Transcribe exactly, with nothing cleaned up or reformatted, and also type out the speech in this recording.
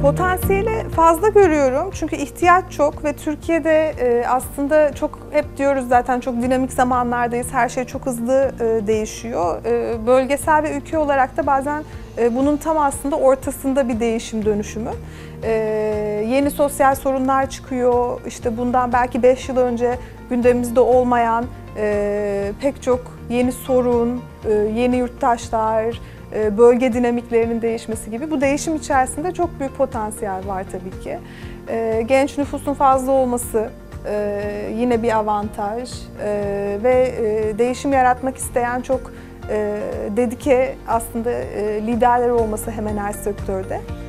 Potansiyeli fazla görüyorum çünkü ihtiyaç çok ve Türkiye'de aslında çok hep diyoruz zaten çok dinamik zamanlardayız, her şey çok hızlı değişiyor. Bölgesel ve ülke olarak da bazen bunun tam aslında ortasında bir değişim dönüşümü. Yeni sosyal sorunlar çıkıyor, işte bundan belki beş yıl önce gündemimizde olmayan pek çok yeni sorun, yeni yurttaşlar, bölge dinamiklerinin değişmesi gibi bu değişim içerisinde çok büyük potansiyel var tabii ki. Genç nüfusun fazla olması yine bir avantaj ve değişim yaratmak isteyen çok dedike aslında liderler olması hemen her sektörde.